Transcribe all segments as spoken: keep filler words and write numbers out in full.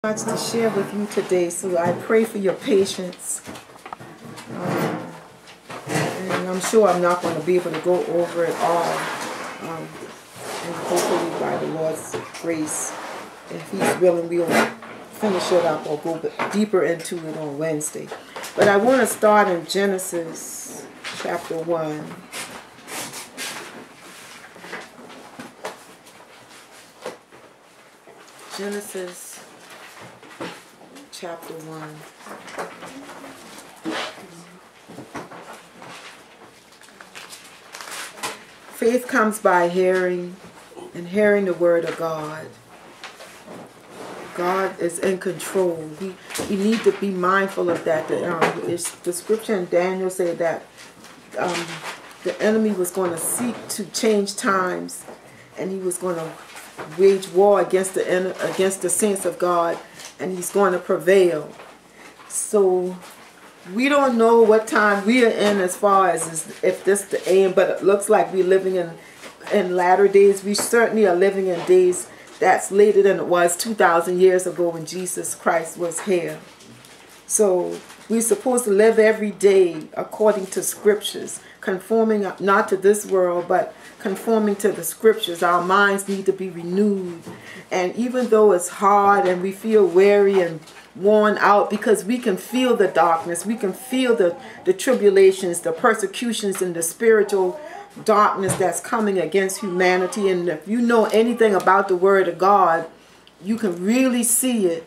Much to share with you today, so I pray for your patience. Um, and I'm sure I'm not going to be able to go over it all. Um, and hopefully by the Lord's grace, if He's willing, we'll finish it up or go deeper into it on Wednesday. But I want to start in Genesis chapter one. Genesis chapter one. Faith comes by hearing, and hearing the word of God. God is in control. We, we need to be mindful of that. The, um, it's, the scripture in Daniel said that um, the enemy was going to seek to change times, and he was going to wage war against the against the saints of God, and he's going to prevail. So we don't know what time we are in as far as if this is the aim, but it looks like we're living in in latter days. We certainly are living in days that's later than it was two thousand years ago when Jesus Christ was here. So we're supposed to live every day according to scriptures, conforming not to this world, but conforming to the scriptures. Our minds need to be renewed. And even though it's hard and we feel weary and worn out, because we can feel the darkness, we can feel the, the tribulations, the persecutions, and the spiritual darkness that's coming against humanity. And if you know anything about the Word of God, you can really see it.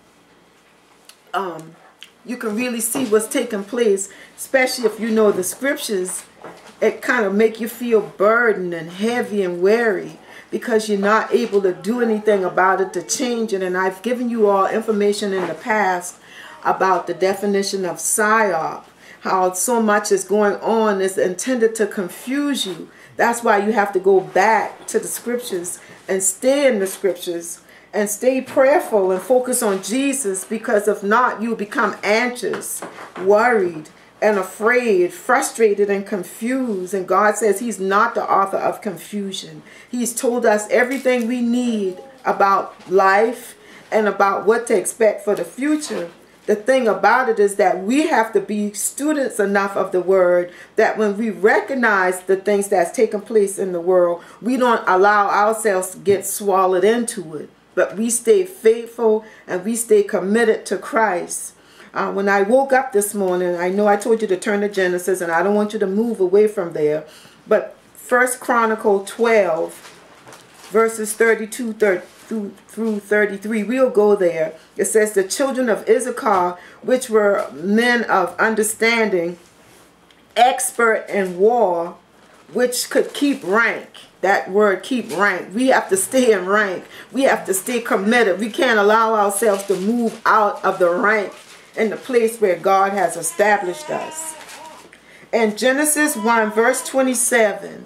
Um, you can really see what's taking place, especially if you know the scriptures. It kind of make you feel burdened and heavy and weary because you're not able to do anything about it to change it. And I've given you all information in the past about the definition of psyop, how so much is going on is intended to confuse you. That's why you have to go back to the scriptures and stay in the scriptures and stay prayerful and focus on Jesus, because if not, you'll become anxious, worried, and afraid, frustrated, and confused. And God says He's not the author of confusion. He's told us everything we need about life and about what to expect for the future. The thing about it is that we have to be students enough of the Word that when we recognize the things that's taking place in the world, we don't allow ourselves to get swallowed into it, but we stay faithful and we stay committed to Christ. Uh, when I woke up this morning, I know I told you to turn to Genesis, and I don't want you to move away from there, but First Chronicles twelve, verses thirty-two through, through thirty-three, we'll go there. It says, the children of Issachar, which were men of understanding, expert in war, which could keep rank. That word, keep rank. We have to stay in rank. We have to stay committed. We can't allow ourselves to move out of the rank in the place where God has established us. In Genesis one, verse twenty-seven,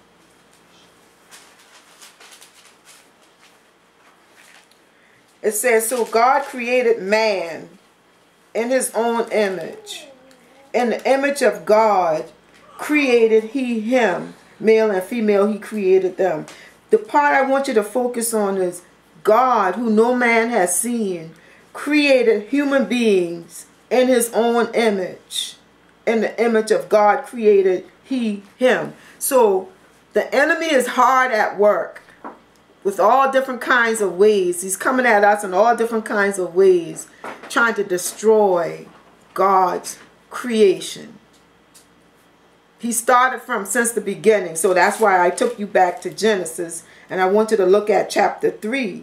it says, so God created man in His own image. In the image of God created He him. Male and female, He created them. The part I want you to focus on is God, who no man has seen, created human beings in His own image. In the image of God created He him. So the enemy is hard at work with all different kinds of ways. He's coming at us in all different kinds of ways, trying to destroy God's creation. He started from since the beginning. So that's why I took you back to Genesis. And I want you to look at chapter three.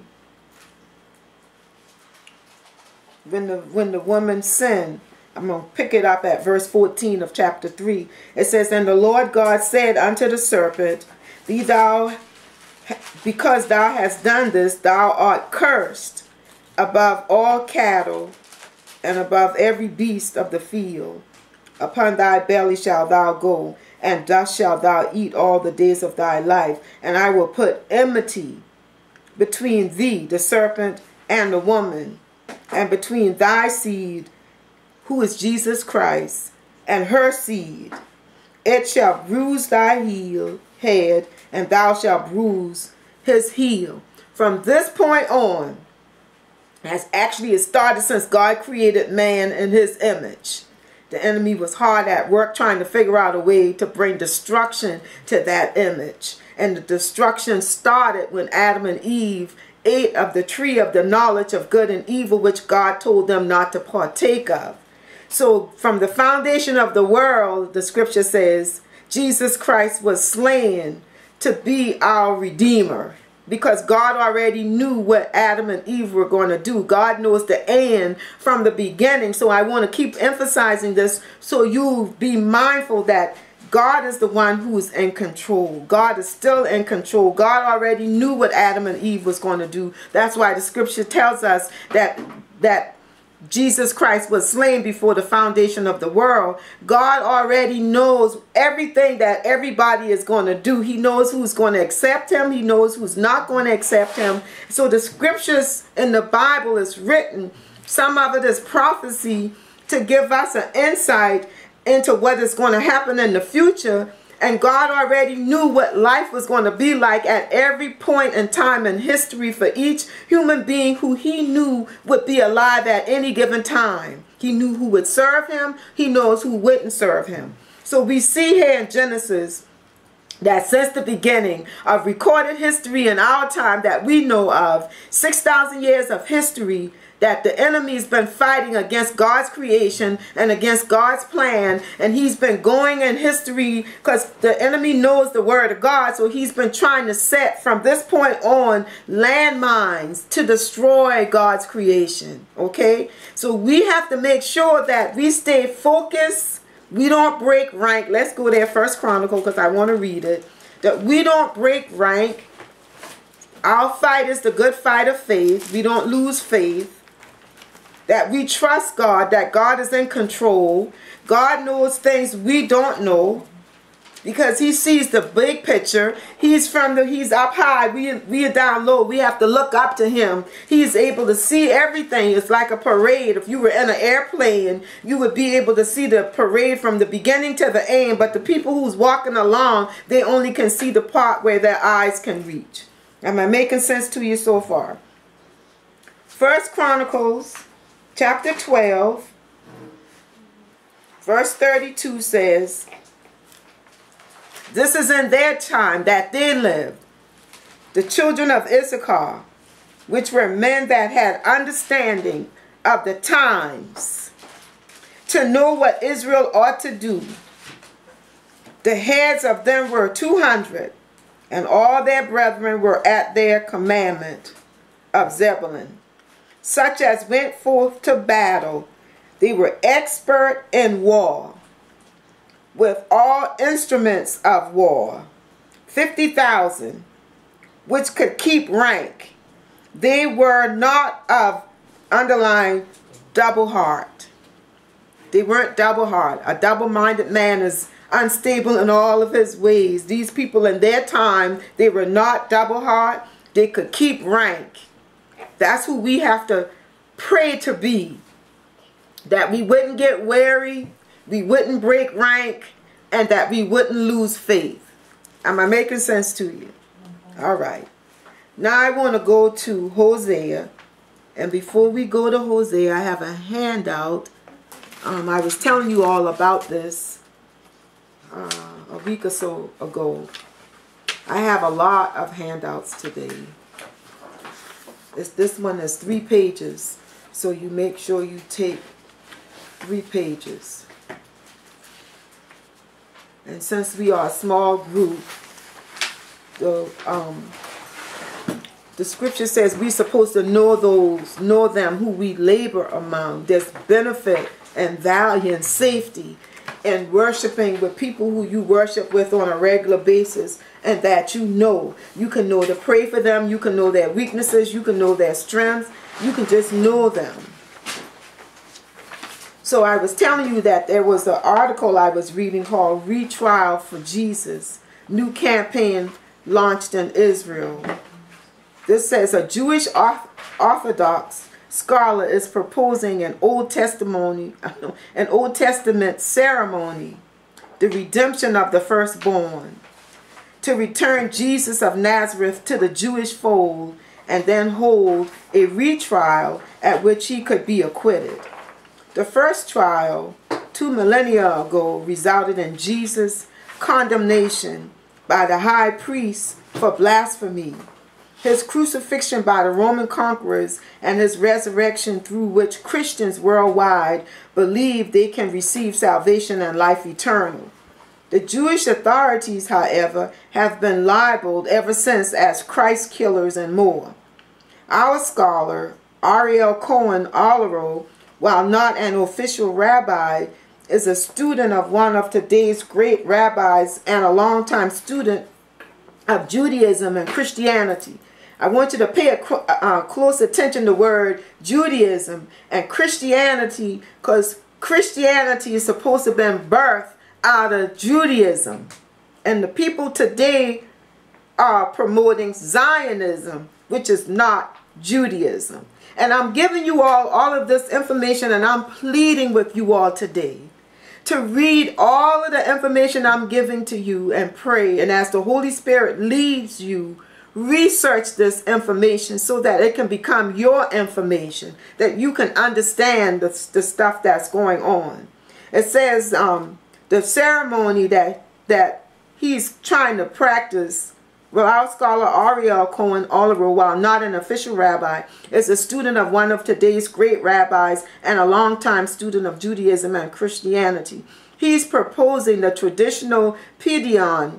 When the, when the woman sinned. I'm going to pick it up at verse fourteen of chapter three. It says, and the Lord God said unto the serpent, Be thou, because thou hast done this, thou art cursed above all cattle and above every beast of the field. Upon thy belly shalt thou go, and dust shalt thou eat all the days of thy life. And I will put enmity between thee, the serpent, and the woman, and between thy seed, who is Jesus Christ, and her seed. It shall bruise thy heel, head, and thou shalt bruise his heel. From this point on, has actually started since God created man in his image. The enemy was hard at work trying to figure out a way to bring destruction to that image. And the destruction started when Adam and Eve ate of the tree of the knowledge of good and evil, which God told them not to partake of. So from the foundation of the world, the scripture says, Jesus Christ was slain to be our Redeemer. Because God already knew what Adam and Eve were going to do. God knows the end from the beginning. So I want to keep emphasizing this so you be mindful that God is the one who's in control. God is still in control. God already knew what Adam and Eve was going to do. That's why the scripture tells us that that Jesus Christ was slain before the foundation of the world. God already knows everything that everybody is going to do. He knows who's going to accept him. He knows who's not going to accept him. So the scriptures in the Bible is written. Some of it is prophecy to give us an insight into what is going to happen in the future. And God already knew what life was going to be like at every point in time in history for each human being who he knew would be alive at any given time. He knew who would serve him. He knows who wouldn't serve him. So we see here in Genesis that since the beginning of recorded history in our time that we know of, six thousand years of history, that the enemy's been fighting against God's creation and against God's plan, and he's been going in history because the enemy knows the word of God, so he's been trying to set from this point on landmines to destroy God's creation. Okay, so we have to make sure that we stay focused, we don't break rank. Let's go there, First Chronicle, because I want to read it. That we don't break rank. Our fight is the good fight of faith. We don't lose faith. That we trust God, that God is in control. God knows things we don't know because he sees the big picture. He's from the, he's up high, we, we are down low. We have to look up to him. He's able to see everything. It's like a parade. If you were in an airplane, you would be able to see the parade from the beginning to the end, but the people who's walking along, they only can see the part where their eyes can reach. Am I making sense to you so far? First Chronicles chapter twelve, verse thirty-two says, this is in their time that they lived, the children of Issachar, which were men that had understanding of the times, to know what Israel ought to do. The heads of them were two hundred, and all their brethren were at their commandment of Zebulun, such as went forth to battle. They were expert in war, with all instruments of war, fifty thousand, which could keep rank. They were not of, underline, double heart. They weren't double heart. A double-minded man is unstable in all of his ways. These people in their time, they were not double heart. They could keep rank. That's who we have to pray to be. That we wouldn't get weary, we wouldn't break rank, and that we wouldn't lose faith. Am I making sense to you? All right. Now I want to go to Hosea. And before we go to Hosea, I have a handout. Um, I was telling you all about this uh, a week or so ago. I have a lot of handouts today. This, this one is three pages, so you make sure you take three pages. And since we are a small group, the um, the scripture says we're supposed to know those, know them who we labor among. There's benefit and value and safety in worshiping with people who you worship with on a regular basis, and that you know. You can know to pray for them. You can know their weaknesses. You can know their strengths. You can just know them. So I was telling you that there was an article I was reading called Retrial for Jesus. New campaign launched in Israel. This says a Jewish Orthodox scholar is proposing an Old Testimony, an Old Testament ceremony, the redemption of the firstborn, to return Jesus of Nazareth to the Jewish fold and then hold a retrial at which he could be acquitted. The first trial, two millennia ago, resulted in Jesus' condemnation by the high priest for blasphemy, his crucifixion by the Roman conquerors, and his resurrection, through which Christians worldwide believe they can receive salvation and life eternal. The Jewish authorities, however, have been labeled ever since as Christ killers and more. Our scholar, Ariel Cohen Olero, while not an official rabbi, is a student of one of today's great rabbis and a longtime student of Judaism and Christianity. I want you to pay a, uh, close attention to the word Judaism and Christianity, because Christianity is supposed to have been birthed out of Judaism. And the people today are promoting Zionism, which is not Judaism. And I'm giving you all all of this information, and I'm pleading with you all today to read all of the information I'm giving to you and pray. And as the Holy Spirit leads you, research this information so that it can become your information, that you can understand the, the stuff that's going on. It says um, the ceremony that, that he's trying to practice. Well, our scholar Ariel Cohen Olero, while not an official rabbi, is a student of one of today's great rabbis and a longtime student of Judaism and Christianity. He's proposing the traditional Pidyon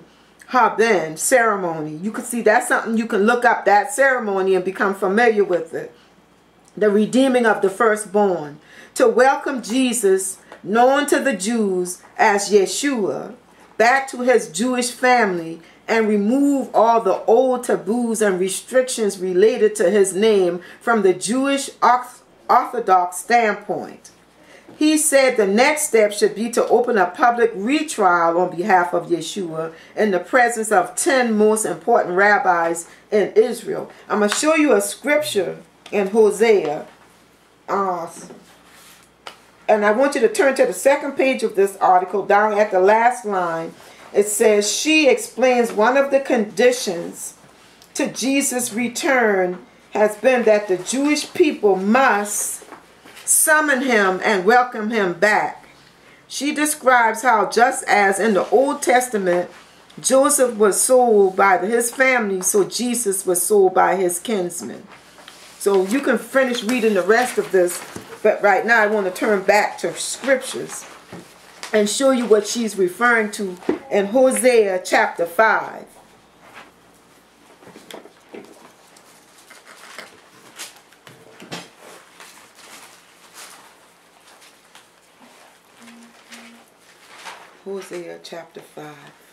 Haben ceremony. You can see that's something you can look up, that ceremony, and become familiar with it. The redeeming of the firstborn. To welcome Jesus, known to the Jews as Yeshua, back to his Jewish family, and remove all the old taboos and restrictions related to his name from the Jewish Orthodox standpoint. He said the next step should be to open a public retrial on behalf of Yeshua in the presence of ten most important rabbis in Israel. I'm going to show you a scripture in Hosea. Uh, and I want you to turn to the second page of this article, down at the last line. It says, she explains one of the conditions to Jesus' return has been that the Jewish people must summon him and welcome him back. She describes how, just as in the Old Testament, Joseph was sold by his family, so Jesus was sold by his kinsmen. So you can finish reading the rest of this, but right now I want to turn back to scriptures and show you what she's referring to in Hosea chapter five. Hosea chapter five.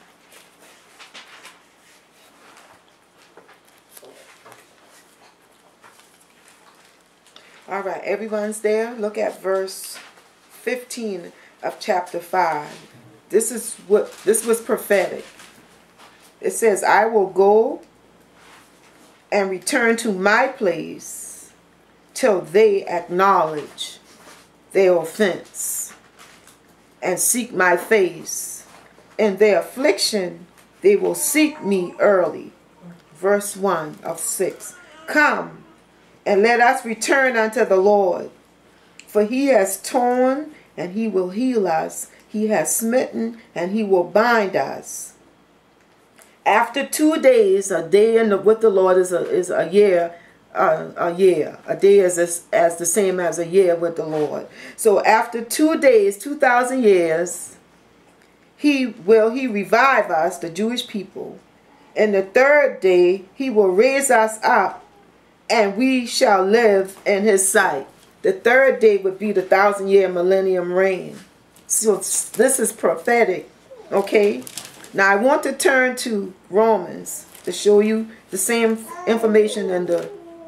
All right, everyone's there. Look at verse fifteen of chapter five. This is what this was prophetic. It says, I will go and return to my place till they acknowledge their offense and seek my face. In their affliction they will seek me early. Verse one of six. Come and let us return unto the Lord, for he has torn and he will heal us. He has smitten and he will bind us. After two days, a day in the, with the Lord is a, is a year, uh, a year. A day is as, as the same as a year with the Lord. So after two days, two thousand years, he will he revive us, the Jewish people. And the third day, he will raise us up, and we shall live in his sight. The third day would be the thousand year millennium reign. So this is prophetic, okay? Now I want to turn to Romans to show you the same information in the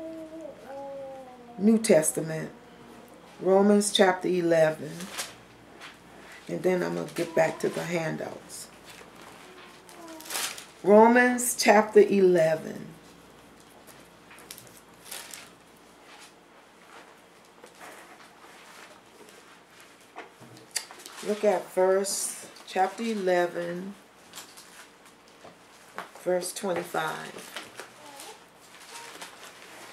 New Testament. Romans chapter eleven. And then I'm going to get back to the handouts. Romans chapter eleven. Look at verse, chapter eleven, verse twenty-five.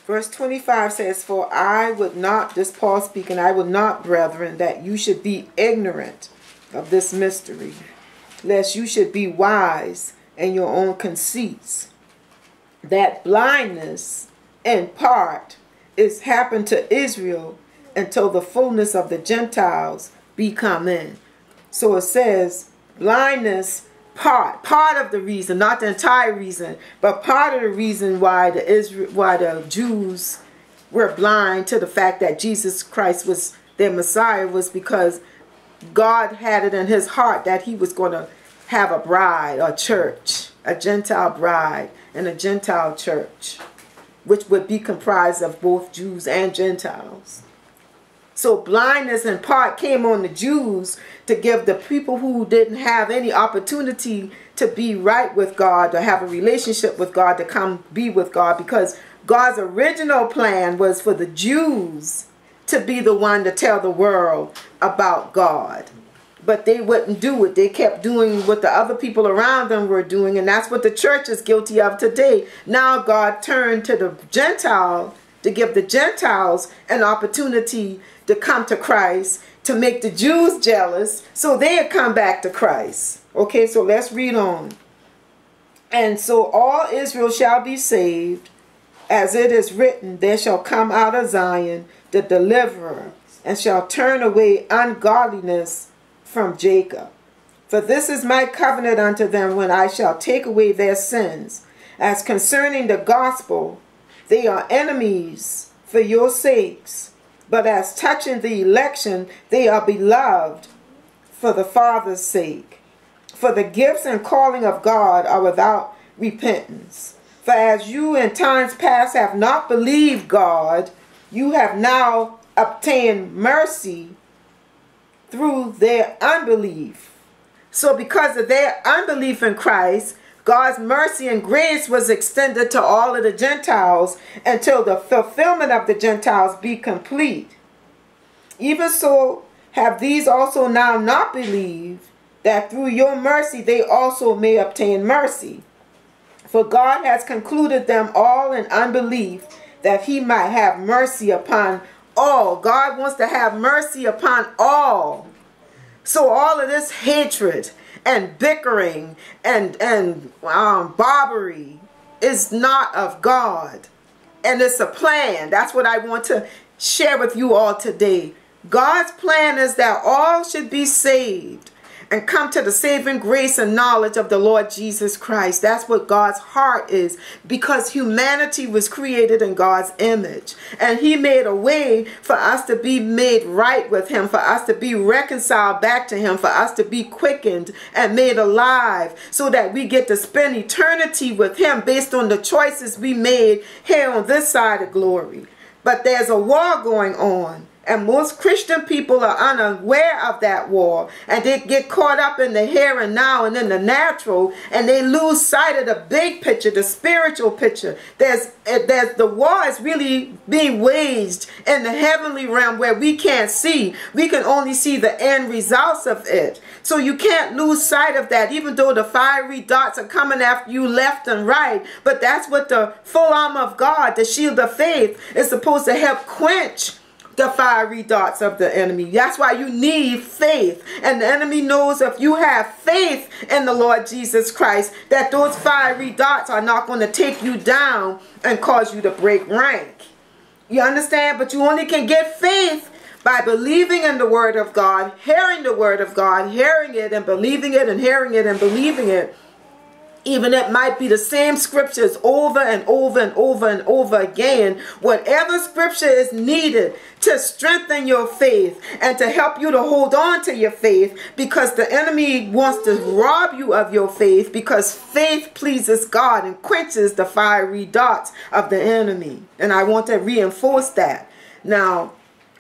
Verse twenty-five says, for I would not, this Paul speaking, I would not, brethren, that you should be ignorant of this mystery, lest you should be wise in your own conceits, that blindness in part is happened to Israel until the fullness of the Gentiles be come in. So it says blindness, part, part of the reason, not the entire reason, but part of the reason why the Israel, why the Jews were blind to the fact that Jesus Christ was their Messiah was because God had it in his heart that he was going to have a bride, a church, a Gentile bride and a Gentile church, which would be comprised of both Jews and Gentiles. So blindness in part came on the Jews to give the people who didn't have any opportunity to be right with God, to have a relationship with God, to come be with God, because God's original plan was for the Jews to be the one to tell the world about God. But they wouldn't do it. They kept doing what the other people around them were doing, and that's what the church is guilty of today. Now God turned to the Gentile to give the Gentiles an opportunity to come to Christ, to make the Jews jealous so they'd come back to Christ. Okay, so let's read on. And so all Israel shall be saved, as it is written, there shall come out of Zion the deliverer, and shall turn away ungodliness from Jacob. For this is my covenant unto them when I shall take away their sins. As concerning the gospel, they are enemies for your sakes. But as touching the election, they are beloved for the Father's sake. For the gifts and calling of God are without repentance. For as you in times past have not believed God, you have now obtained mercy through their unbelief. So because of their unbelief in Christ, God's mercy and grace was extended to all of the Gentiles until the fulfillment of the Gentiles be complete. Even so have these also now not believed, that through your mercy they also may obtain mercy. For God has concluded them all in unbelief, that he might have mercy upon all. God wants to have mercy upon all. So all of this hatred and bickering and, and um, barbary is not of God. And it's a plan. That's what I want to share with you all today. God's plan is that all should be saved and come to the saving grace and knowledge of the Lord Jesus Christ. That's what God's heart is, because humanity was created in God's image. And he made a way for us to be made right with him, for us to be reconciled back to him, for us to be quickened and made alive, so that we get to spend eternity with him based on the choices we made here on this side of glory. But there's a war going on. And most Christian people are unaware of that war. And they get caught up in the here and now and in the natural. And they lose sight of the big picture, the spiritual picture. There's, there's the war is really being waged in the heavenly realm where we can't see. We can only see the end results of it. So you can't lose sight of that, even though the fiery darts are coming after you left and right. But that's what the full armor of God, the shield of faith, is supposed to help quench the fiery darts of the enemy. That's why you need faith. And the enemy knows if you have faith in the Lord Jesus Christ, that those fiery darts are not going to take you down and cause you to break rank. You understand? But you only can get faith by believing in the word of God, hearing the word of God, hearing it and believing it and hearing it and believing it. Even it might be the same scriptures over and over and over and over again. Whatever scripture is needed to strengthen your faith and to help you to hold on to your faith, because the enemy wants to rob you of your faith, because faith pleases God and quenches the fiery darts of the enemy. And I want to reinforce that. Now,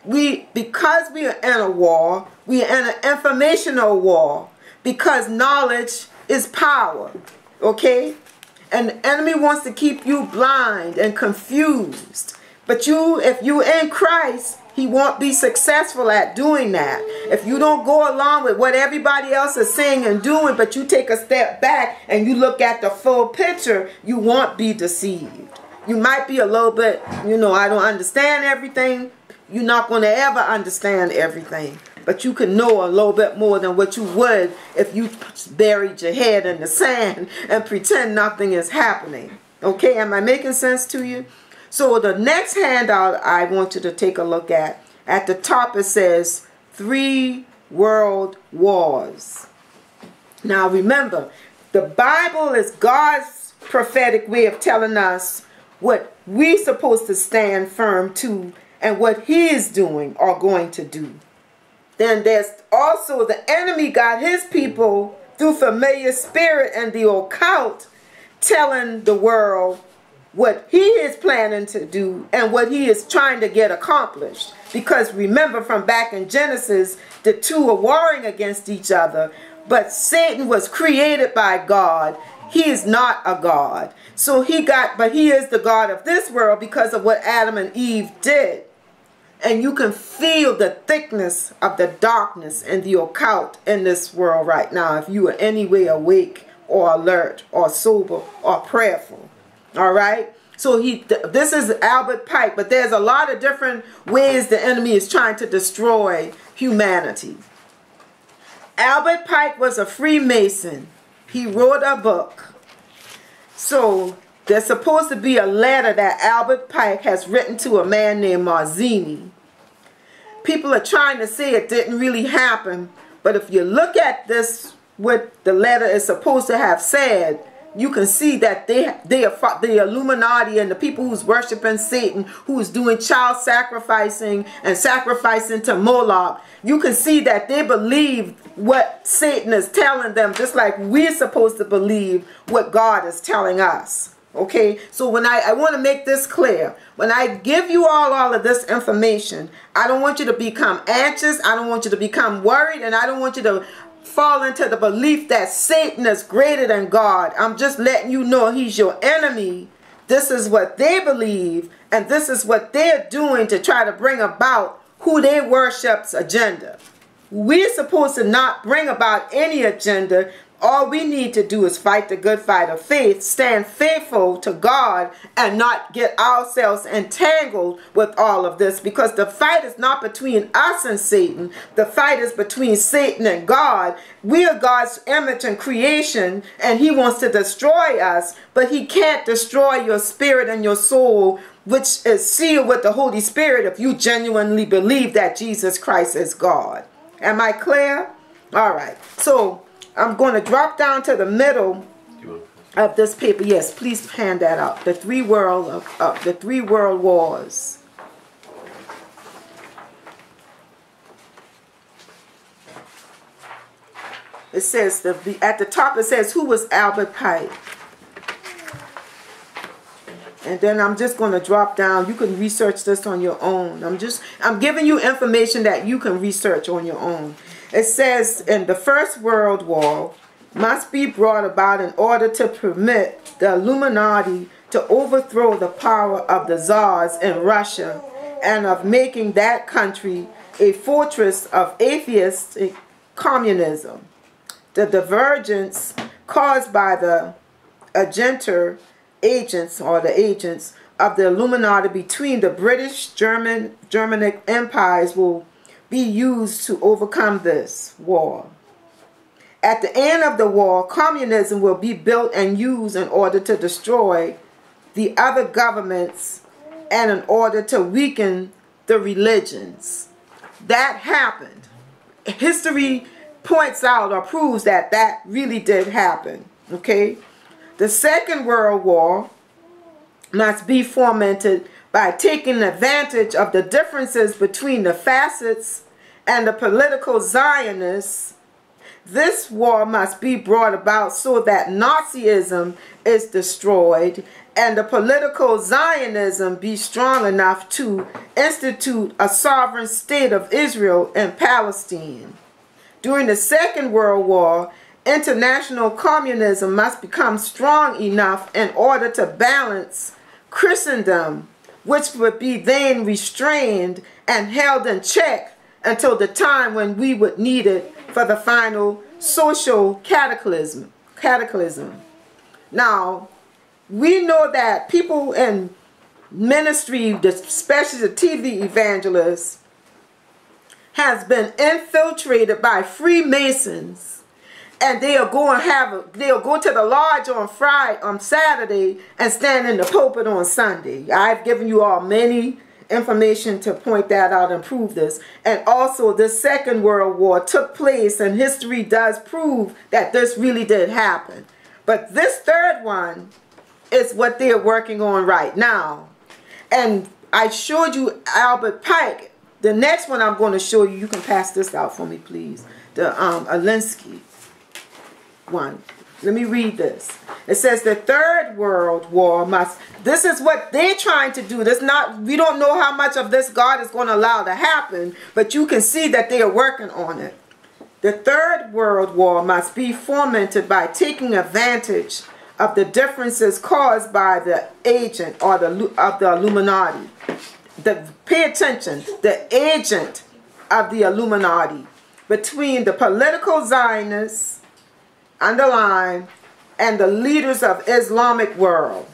we because we are in a war, we are in an informational war, because knowledge is power. Okay? And the enemy wants to keep you blind and confused. But you, if you're in Christ, he won't be successful at doing that. If you don't go along with what everybody else is saying and doing, but you take a step back and you look at the full picture, you won't be deceived. You might be a little bit, you know, I don't understand everything. You're not going to ever understand everything. But you can know a little bit more than what you would if you buried your head in the sand and pretend nothing is happening. Okay, am I making sense to you? So the next handout I want you to take a look at, at the top it says three world wars. Now remember, the Bible is God's prophetic way of telling us what we're supposed to stand firm to and what he is doing or going to do. Then there's also the enemy got his people through familiar spirit and the occult telling the world what he is planning to do and what he is trying to get accomplished. Because remember, from back in Genesis, the two are warring against each other. But Satan was created by God. He is not a God. So he got, but he is the God of this world because of what Adam and Eve did. And you can feel the thickness of the darkness and the occult in this world right now if you are any way awake or alert or sober or prayerful. All right? So he, this is Albert Pike, but there's a lot of different ways the enemy is trying to destroy humanity. Albert Pike was a Freemason. He wrote a book. So there's supposed to be a letter that Albert Pike has written to a man named Mazzini. People are trying to say it didn't really happen, but if you look at this, what the letter is supposed to have said, you can see that they they are the Illuminati and the people who's worshiping Satan, who's doing child sacrificing and sacrificing to Moloch. You can see that they believe what Satan is telling them, just like we're supposed to believe what God is telling us. Okay, so when I, I want to make this clear, when I give you all, all of this information, I don't want you to become anxious, I don't want you to become worried, and I don't want you to fall into the belief that Satan is greater than God. I'm just letting you know he's your enemy. This is what they believe, and this is what they're doing to try to bring about who they worship's agenda. We're supposed to not bring about any agenda. All we need to do is fight the good fight of faith, stand faithful to God, and not get ourselves entangled with all of this, because the fight is not between us and Satan. The fight is between Satan and God. We are God's image and creation, and he wants to destroy us, but he can't destroy your spirit and your soul, which is sealed with the Holy Spirit, if you genuinely believe that Jesus Christ is God. Am I clear? All right. So I'm going to drop down to the middle of this paper. Yes, please hand that out. The three world of uh, the three world wars. It says the at the top. It says who was Albert Pike, and then I'm just going to drop down. You can research this on your own. I'm just I'm giving you information that you can research on your own. It says in the First World War must be brought about in order to permit the Illuminati to overthrow the power of the czars in Russia and of making that country a fortress of atheistic communism. The divergence caused by the agenter agents or the agents of the Illuminati between the British, German, Germanic empires will be used to overcome this war. At the end of the war, communism will be built and used in order to destroy the other governments and in order to weaken the religions. That happened. History points out or proves that that really did happen. Okay? The Second World War must be fomented by taking advantage of the differences between the facets and the political Zionists. This war must be brought about so that Nazism is destroyed and the political Zionism be strong enough to institute a sovereign state of Israel and Palestine. During the Second World War, international communism must become strong enough in order to balance Christendom, which would be then restrained and held in check until the time when we would need it for the final social cataclysm. cataclysm. Now, we know that people in ministry, especially the T V evangelists, has been infiltrated by Freemasons, and they'll go and have a, they'll go to the lodge on Friday, on Saturday, and stand in the pulpit on Sunday. I've given you all many information to point that out and prove this. And also, the Second World War took place, and history does prove that this really did happen. But this third one is what they're working on right now. And I showed you Albert Pike. The next one I'm going to show you, you can pass this out for me, please. The um, Alinsky one. Let me read this. It says the Third World War must, this is what they're trying to do. This not, we don't know how much of this God is going to allow to happen, but you can see that they are working on it. The Third World War must be fomented by taking advantage of the differences caused by the agent or the of the Illuminati. The, pay attention, the agent of the Illuminati between the political Zionists, underline, and the leaders of Islamic world.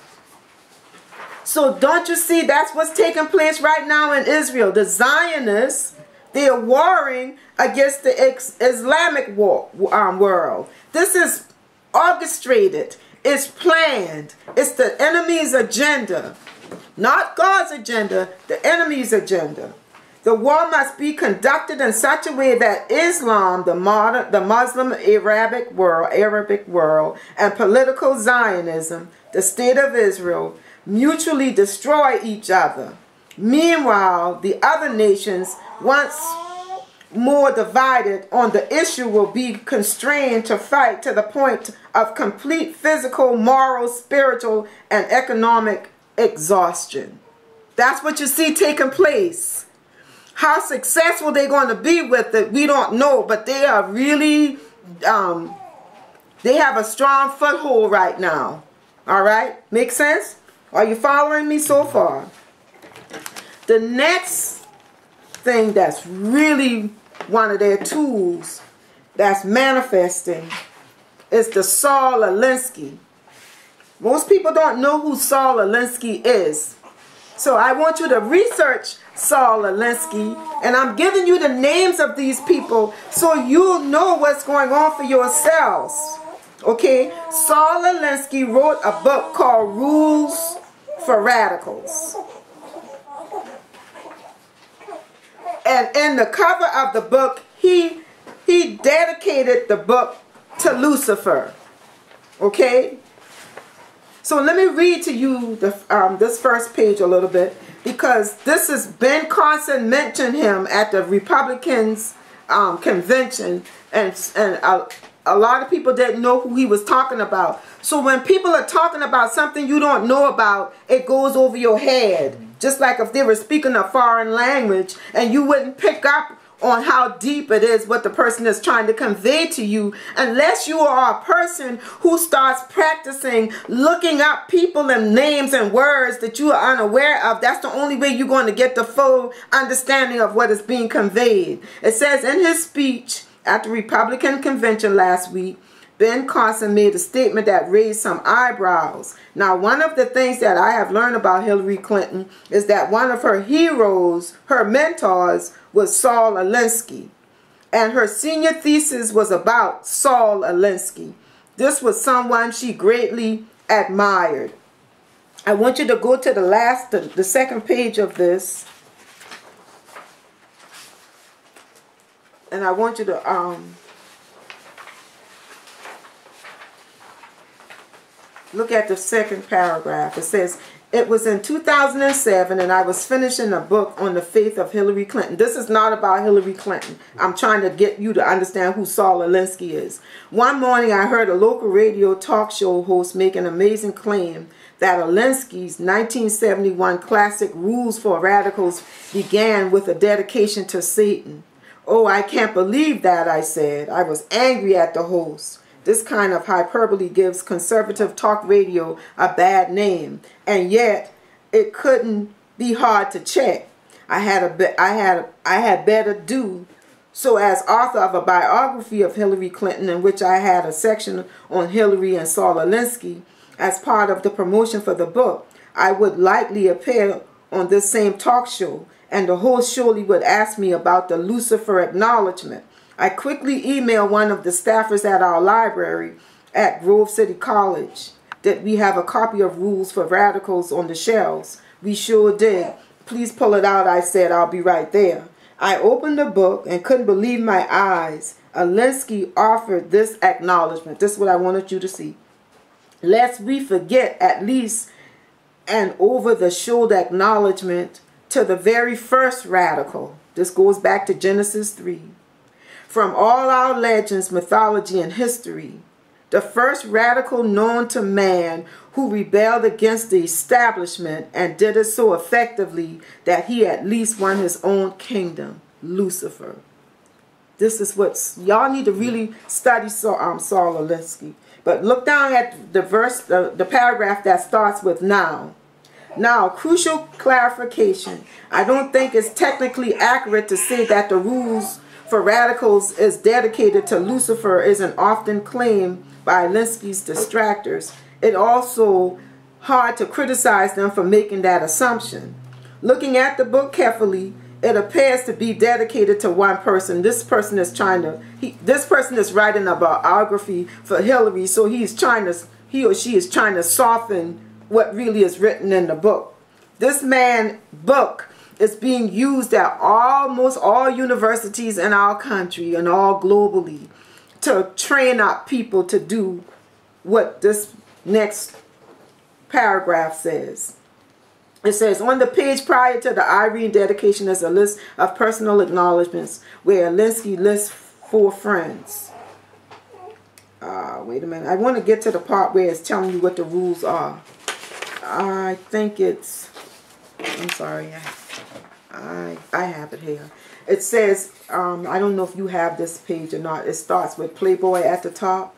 So don't you see that's what's taking place right now in Israel? The Zionists, they are warring against the Islamic war, um, world. This is orchestrated. It's planned. It's the enemy's agenda. Not God's agenda, the enemy's agenda. The war must be conducted in such a way that Islam, the modern, the Muslim Arabic world, Arabic world, and political Zionism, the state of Israel, mutually destroy each other. Meanwhile, the other nations, once more divided on the issue, will be constrained to fight to the point of complete physical, moral, spiritual, and economic exhaustion. That's what you see taking place. How successful they're going to be with it, we don't know, but they are really, um, they have a strong foothold right now. All right? Make sense? Are you following me so far? The next thing that's really one of their tools that's manifesting is the Saul Alinsky. Most people don't know who Saul Alinsky is. So I want you to research Saul Alinsky, and I'm giving you the names of these people so you'll know what's going on for yourselves. Okay? Saul Alinsky wrote a book called Rules for Radicals. And in the cover of the book, he, he dedicated the book to Lucifer. Okay? So let me read to you the, um, this first page a little bit, because this is Ben Carson mentioned him at the Republicans um, convention, and, and a, a lot of people didn't know who he was talking about. So when people are talking about something you don't know about, it goes over your head. Just like if they were speaking a foreign language and you wouldn't pick up on how deep it is what the person is trying to convey to you, unless you are a person who starts practicing looking up people and names and words that you are unaware of. That's the only way you're going to get the full understanding of what is being conveyed. It says in his speech at the Republican convention last week, Ben Carson made a statement that raised some eyebrows. Now, one of the things that I have learned about Hillary Clinton is that one of her heroes, her mentors, was Saul Alinsky. And her senior thesis was about Saul Alinsky. This was someone she greatly admired. I want you to go to the last, the, the second page of this. And I want you to... um. Look at the second paragraph. It says, it was in two thousand seven and I was finishing a book on the faith of Hillary Clinton. This is not about Hillary Clinton. I'm trying to get you to understand who Saul Alinsky is. One morning I heard a local radio talk show host make an amazing claim that Alinsky's nineteen seventy-one classic Rules for Radicals began with a dedication to Satan. Oh, I can't believe that, I said. I was angry at the host. This kind of hyperbole gives conservative talk radio a bad name, and yet it couldn't be hard to check. I had a be I had I had better do. So, as author of a biography of Hillary Clinton, in which I had a section on Hillary and Saul Alinsky as part of the promotion for the book, I would likely appear on this same talk show, and the host surely would ask me about the Lucifer acknowledgement. I quickly emailed one of the staffers at our library at Grove City College that we have a copy of Rules for Radicals on the shelves. We sure did. Please pull it out, I said. I'll be right there. I opened the book and couldn't believe my eyes. Alinsky offered this acknowledgement. This is what I wanted you to see. Lest we forget at least an over-the-shoulder acknowledgement to the very first radical. This goes back to Genesis three. From all our legends, mythology, and history, the first radical known to man who rebelled against the establishment and did it so effectively that he at least won his own kingdom, Lucifer. This is what y'all need to really study Saul, um, Saul Alinsky. But look down at the verse, the, the paragraph that starts with now. Now, crucial clarification. I don't think it's technically accurate to say that the Rules for Radicals is dedicated to Lucifer is an often claim by Alinsky's distractors. It also hard to criticize them for making that assumption. Looking at the book carefully, it appears to be dedicated to one person. This person is trying to, he, this person is writing a biography for Hillary, so he's trying to, he or she is trying to soften what really is written in the book. This man's book is being used at almost all universities in our country and all globally to train up people to do what this next paragraph says. It says, on the page prior to the Irene dedication is a list of personal acknowledgments where Alinsky lists four friends. Uh, wait a minute. I want to get to the part where it's telling you what the rules are. I think it's, I'm sorry, I, I have it here. It says, um, I don't know if you have this page or not. It starts with Playboy at the top.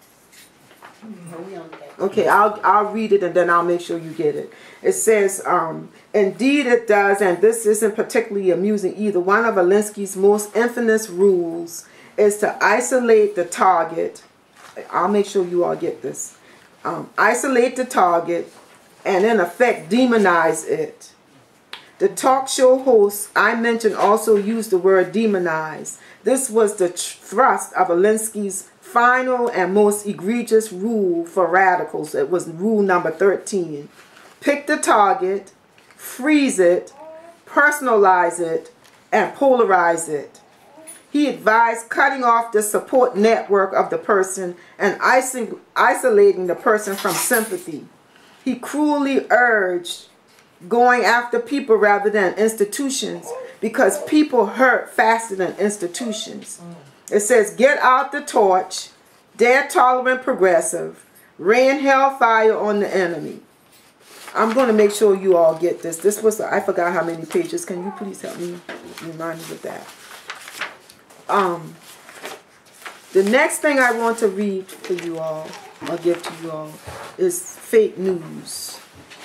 Okay, I'll, I'll read it and then I'll make sure you get it. It says, um, indeed it does, and this isn't particularly amusing either. One of Alinsky's most infamous rules is to isolate the target. I'll make sure you all get this. Um, isolate the target and in effect demonize it. The talk show hosts I mentioned also used the word demonize. This was the thrust of Alinsky's final and most egregious rule for radicals. It was rule number thirteen. Pick the target, freeze it, personalize it, and polarize it. He advised cutting off the support network of the person and isolating the person from sympathy. He cruelly urged going after people rather than institutions because people hurt faster than institutions. It says, get out the torch, dead tolerant progressive, rain hellfire on the enemy. I'm going to make sure you all get this. This was, I forgot how many pages. Can you please help me remind me of that? Um, the next thing I want to read for you all, or give to you all, is fake news.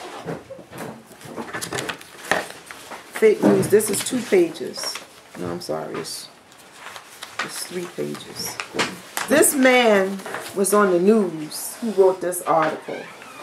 Fake news. This is two pages. No, I'm sorry. It's, it's three pages. This man was on the news who wrote this article.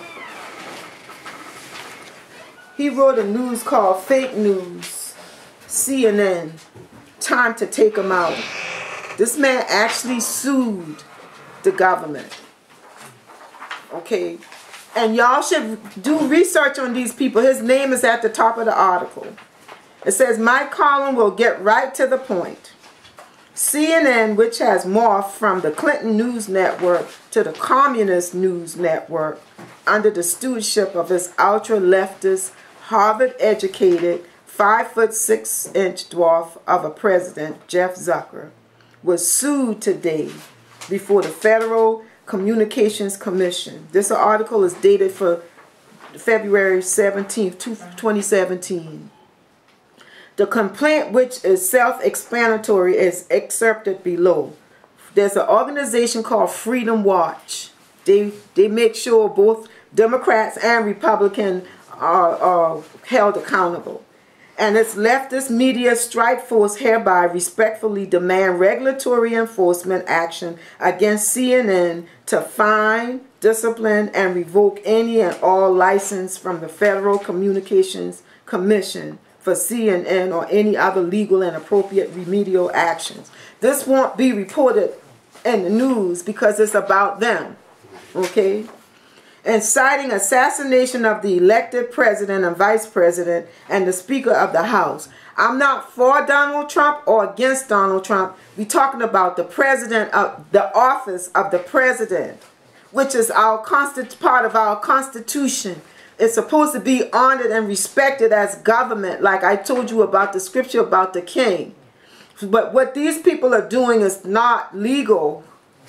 He wrote a news called Fake News, C N N, time to take him out. This man actually sued the government. Okay? And y'all should do research on these people. His name is at the top of the article. It says, my column will get right to the point. C N N, which has morphed from the Clinton News Network to the Communist News Network under the stewardship of its ultra-leftist, Harvard-educated, five foot six inch dwarf of a president, Jeff Zucker, was sued today before the Federal Communications Commission. This article is dated for February seventeenth, twenty seventeen. The complaint, which is self-explanatory, is excerpted below. There's an organization called Freedom Watch. They, they make sure both Democrats and Republicans are, are held accountable. and its leftist media strike force hereby respectfully demand regulatory enforcement action against C N N to fine, discipline, and revoke any and all license from the Federal Communications Commission for C N N or any other legal and appropriate remedial actions. This won't be reported in the news because it's about them, okay? Inciting assassination of the elected president and vice president and the Speaker of the House. I'm not for Donald Trump or against Donald Trump. We're talking about the president of the office of the president, which is our constant part of our Constitution. It's supposed to be honored and respected as government, like I told you about the scripture about the king. But what these people are doing is not legal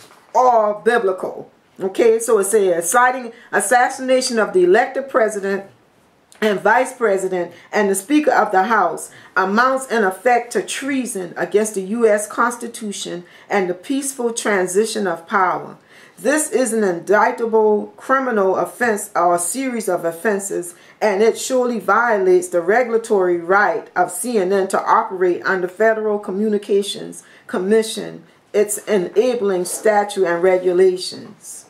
or biblical. Okay, so it says inciting assassination of the elected president and vice president and the Speaker of the House amounts in effect to treason against the U S Constitution and the peaceful transition of power. This is an indictable criminal offense or a series of offenses, and it surely violates the regulatory right of C N N to operate under Federal Communications Commission, its enabling statute and regulations.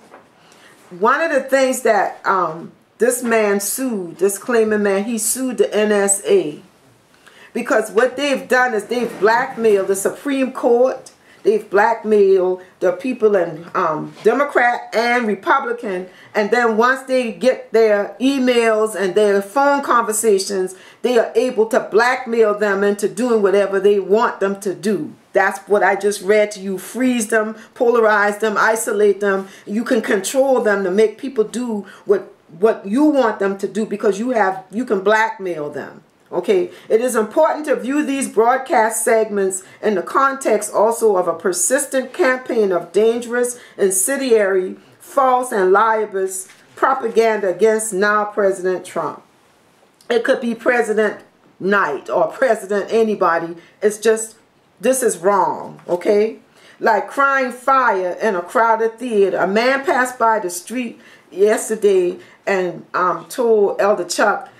One of the things that um, this man sued, this claiming man, he sued the N S A because what they've done is they've blackmailed the Supreme Court, they've blackmailed the people in um, Democrat and Republican, and then once they get their emails and their phone conversations, they are able to blackmail them into doing whatever they want them to do. That's what I just read to you. Freeze them, polarize them, isolate them. You can control them to make people do what what you want them to do because you have you can blackmail them. Okay, it is important to view these broadcast segments in the context also of a persistent campaign of dangerous, incendiary, false, and libelous propaganda against now President Trump. It could be President Knight or President anybody. It's just, this is wrong, okay? Like crying fire in a crowded theater. A man passed by the street yesterday and um, told Elder Chuck